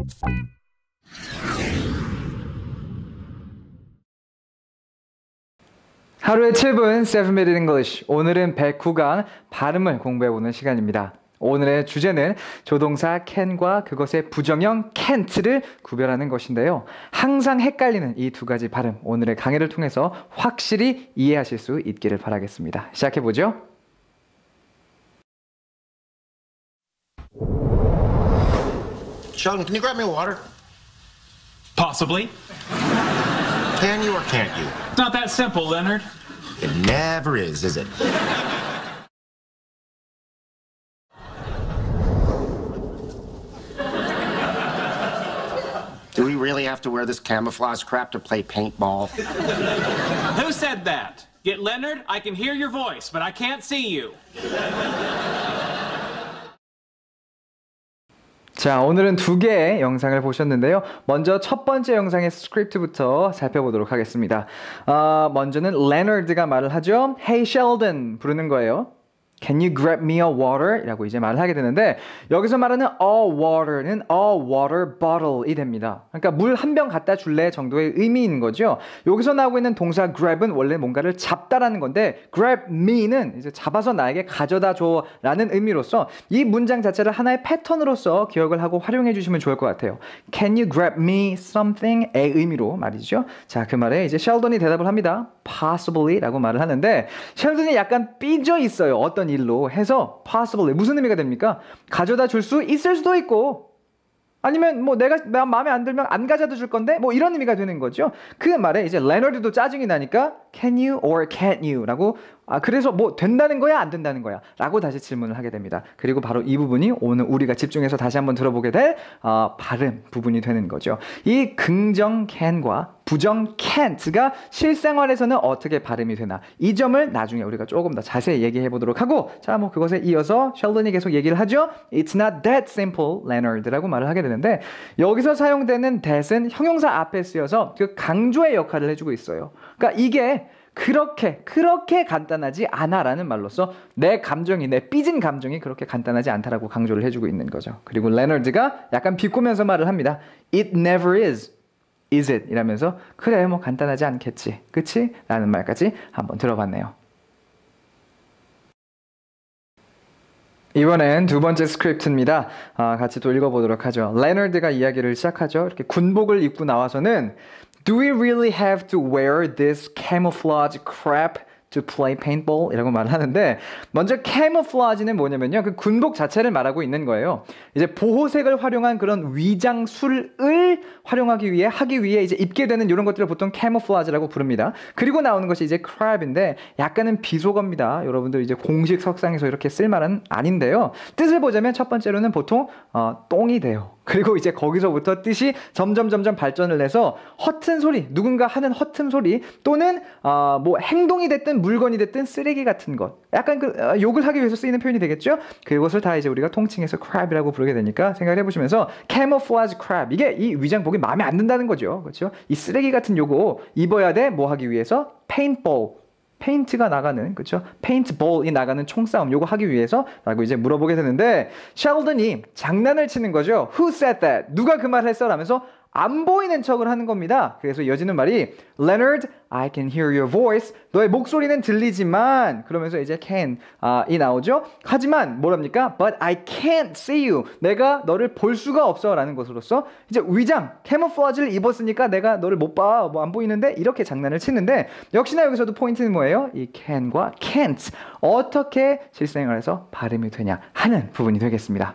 하루에 7분 7-Minute English. 오늘은 109강 발음을 공부해보는 시간입니다. 오늘의 주제는 조동사 can과 그것의 부정형 can't를 구별하는 것인데요. 항상 헷갈리는 이 두 가지 발음, 오늘의 강의를 통해서 확실히 이해하실 수 있기를 바라겠습니다. 시작해보죠. Sheldon, can you grab me water? Possibly. Can you or can't you? It's not that simple, Leonard. It never is it? Do we really have to wear this camouflage crap to play paintball? Who said that? Get Leonard, I can hear your voice, but I can't see you. 자, 오늘은 두 개의 영상을 보셨는데요. 먼저 첫 번째 영상의 스크립트부터 살펴보도록 하겠습니다. 먼저는 레너드가 말을 하죠. Hey Sheldon 부르는 거예요. Can you grab me a water? 이라고 이제 말을 하게 되는데 여기서 말하는 a water는 a water bottle이 됩니다. 그러니까 물 한 병 갖다 줄래 정도의 의미인 거죠. 여기서 나오고 있는 동사 grab은 원래 뭔가를 잡다라는 건데 grab me는 이제 잡아서 나에게 가져다 줘라는 의미로서 이 문장 자체를 하나의 패턴으로서 기억을 하고 활용해 주시면 좋을 것 같아요. Can you grab me something의 의미로 말이죠. 자, 그 말에 이제 셸던이 대답을 합니다. Possibly 라고 말을 하는데 셸던이 약간 삐져 있어요. 어떤 일로 해서 possibly 무슨 의미가 됩니까? 가져다 줄 수 있을 수도 있고 아니면 뭐 내가 마음에 안 들면 안 가져다 줄 건데 뭐 이런 의미가 되는 거죠. 그 말에 이제 레너드도 짜증이 나니까 can you or can't you 라고 그래서 뭐 된다는 거야 안 된다는 거야 라고 다시 질문을 하게 됩니다. 그리고 바로 이 부분이 오늘 우리가 집중해서 다시 한번 들어보게 될 발음 부분이 되는 거죠. 이 긍정 can과 부정 can't가 실생활에서는 어떻게 발음이 되나 이 점을 나중에 우리가 조금 더 자세히 얘기해 보도록 하고 자, 뭐 그것에 이어서 셸던이 계속 얘기를 하죠. It's not that simple, Leonard라고 말을 하게 되는데 여기서 사용되는 that은 형용사 앞에 쓰여서 그 강조의 역할을 해주고 있어요. 그러니까 이게 그렇게 간단하지 않아라는 말로써 내 감정이 내 삐진 감정이 그렇게 간단하지 않다라고 강조를 해주고 있는 거죠. 그리고 레너드가 약간 비꼬면서 말을 합니다. It never is it? 이라면서 그래 뭐 간단하지 않겠지 그치? 라는 말까지 한번 들어봤네요. 이번엔 두 번째 스크립트입니다. 같이 또 읽어보도록 하죠. 레너드가 이야기를 시작하죠. 이렇게 군복을 입고 나와서는 Do we really have to wear this camouflage crap to play paintball? 이라고 말을 하는데 먼저 camouflage는 뭐냐면요. 그 군복 자체를 말하고 있는 거예요. 이제 보호색을 활용한 그런 위장술을 활용하기 위해 하기 위해 이제 입게 되는 이런 것들을 보통 camouflage라고 부릅니다. 그리고 나오는 것이 이제 crab인데 약간은 비속어입니다. 여러분들 이제 공식 석상에서 이렇게 쓸 말은 아닌데요. 뜻을 보자면 첫 번째로는 보통 똥이 돼요. 그리고 이제 거기서부터 뜻이 점점 발전을 해서 허튼 소리, 누군가 하는 허튼 소리 또는 뭐 행동이 됐든 물건이 됐든 쓰레기 같은 것 약간 욕을 하기 위해서 쓰이는 표현이 되겠죠? 그것을 다 이제 우리가 통칭해서 crab이라고 부르게 되니까 생각을 해보시면서 camouflage crab 이게 이 위장복이 마음에 안 든다는 거죠. 그렇죠? 이 쓰레기 같은 요거 입어야 돼 뭐 하기 위해서 paintball 페인트가 나가는 그렇죠? 페인트볼이 나가는 총싸움 요거 하기 위해서 라고 이제 물어보게 되는데 셸던이 장난을 치는 거죠. Who said that? 누가 그 말을 했어? 라면서 안 보이는 척을 하는 겁니다. 그래서 이어지는 말이 Leonard, I can hear your voice. 너의 목소리는 들리지만 그러면서 이제 can이 나오죠. 하지만 뭐랍니까? But I can't see you. 내가 너를 볼 수가 없어 라는 것으로서 이제 위장, camouflage를 입었으니까 내가 너를 못 봐. 뭐 안 보이는데 이렇게 장난을 치는데 역시나 여기서도 포인트는 뭐예요? 이 can과 can't 어떻게 실생활에서 발음이 되냐 하는 부분이 되겠습니다.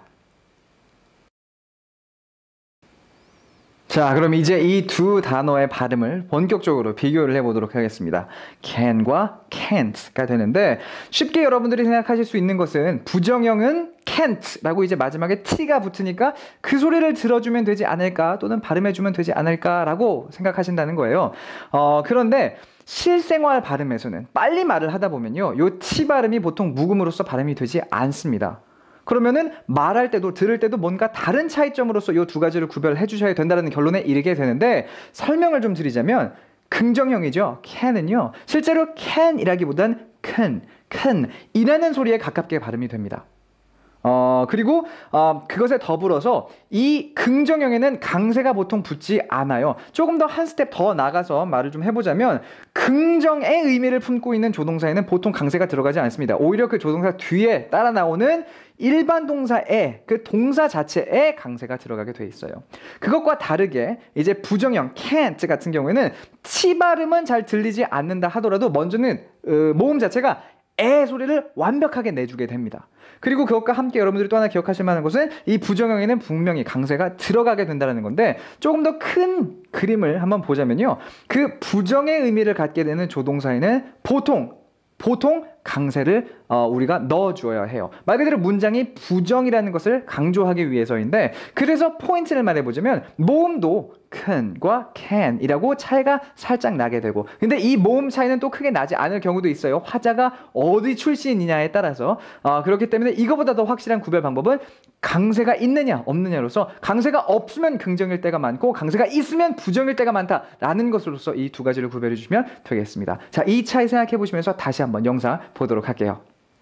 자, 그럼 이제 이 두 단어의 발음을 본격적으로 비교를 해보도록 하겠습니다. can과 can't가 되는데 쉽게 여러분들이 생각하실 수 있는 것은 부정형은 can't라고 이제 마지막에 t가 붙으니까 그 소리를 들어주면 되지 않을까 또는 발음해주면 되지 않을까라고 생각하신다는 거예요. 그런데 실생활 발음에서는 빨리 말을 하다 보면요. 요 t 발음이 보통 묵음으로써 발음이 되지 않습니다. 그러면은 말할 때도 들을 때도 뭔가 다른 차이점으로서 이 두 가지를 구별해 주셔야 된다는 결론에 이르게 되는데 설명을 좀 드리자면 긍정형이죠. can은요. 실제로 can이라기보단 큰 이라는 소리에 가깝게 발음이 됩니다. 그리고 그것에 더불어서 이 긍정형에는 강세가 보통 붙지 않아요. 조금 더 한 스텝 더 나가서 말을 좀 해보자면 긍정의 의미를 품고 있는 조동사에는 보통 강세가 들어가지 않습니다. 오히려 그 조동사 뒤에 따라 나오는 일반 동사에 그 동사 자체에 강세가 들어가게 돼 있어요. 그것과 다르게 이제 부정형 can't 같은 경우에는 T 발음은 잘 들리지 않는다 하더라도 먼저는 모음 자체가 에 소리를 완벽하게 내주게 됩니다. 그리고 그것과 함께 여러분들이 또 하나 기억하실 만한 것은 이 부정형에는 분명히 강세가 들어가게 된다는 건데 조금 더 큰 그림을 한번 보자면요. 그 부정의 의미를 갖게 되는 조동사에는 보통 강세를 우리가 넣어주어야 해요. 말 그대로 문장이 부정이라는 것을 강조하기 위해서인데 그래서 포인트를 말해보자면 모음도 can과 can이라고 차이가 살짝 나게 되고 근데 이 모음 차이는 또 크게 나지 않을 경우도 있어요. 화자가 어디 출신이냐에 따라서 그렇기 때문에 이거보다 더 확실한 구별 방법은 강세가 있느냐 없느냐로서 강세가 없으면 긍정일 때가 많고 강세가 있으면 부정일 때가 많다라는 것으로서 이 두 가지를 구별해 주시면 되겠습니다. 자, 이 차이 생각해 보시면서 다시 한번 영상 보도록 할게요.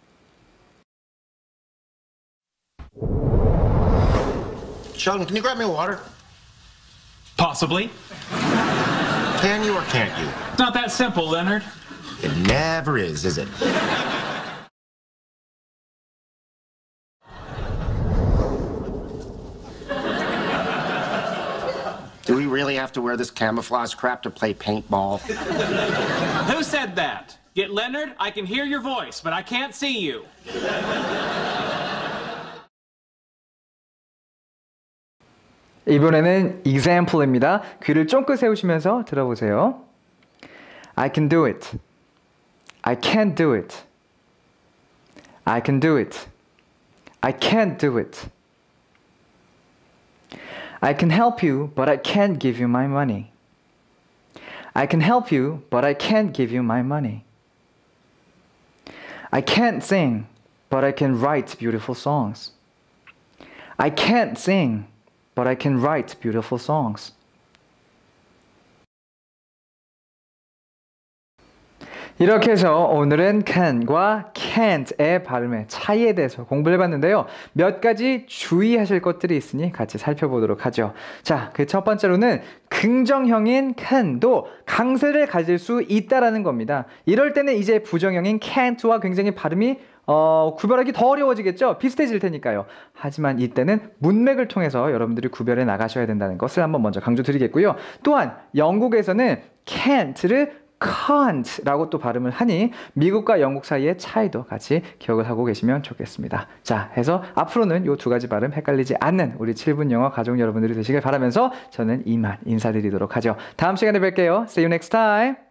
Sheldon, can you grab me water? Possibly. Can you or can't you? It's not that simple, Leonard. It never is it? Do we really have to wear this camouflage crap to play paintball? Who said that? Get Leonard, I can hear your voice, but I can't see you. 이번에는 example입니다. 귀를 쫑긋 세우시면서 들어보세요. I can do it. I can't do it. I can do it. I can't do it. I can help you, but I can't give you my money. I can help you, but I can't give you my money. I can't sing, but I can write beautiful songs. I can't sing, but I can write beautiful songs. 이렇게 해서 오늘은 can과 can't의 발음의 차이에 대해서 공부를 해봤는데요. 몇 가지 주의하실 것들이 있으니 같이 살펴보도록 하죠. 자, 그 첫 번째로는 긍정형인 can도 강세를 가질 수 있다라는 겁니다. 이럴 때는 이제 부정형인 can't와 굉장히 발음이 구별하기 더 어려워지겠죠? 비슷해질 테니까요. 하지만 이때는 문맥을 통해서 여러분들이 구별해 나가셔야 된다는 것을 한번 먼저 강조드리겠고요. 또한 영국에서는 can't를 can't라고 또 발음을 하니 미국과 영국 사이의 차이도 같이 기억을 하고 계시면 좋겠습니다. 자, 해서 앞으로는 이 두 가지 발음 헷갈리지 않는 우리 7분 영어 가족 여러분들이 되시길 바라면서 저는 이만 인사드리도록 하죠. 다음 시간에 뵐게요. See you next time.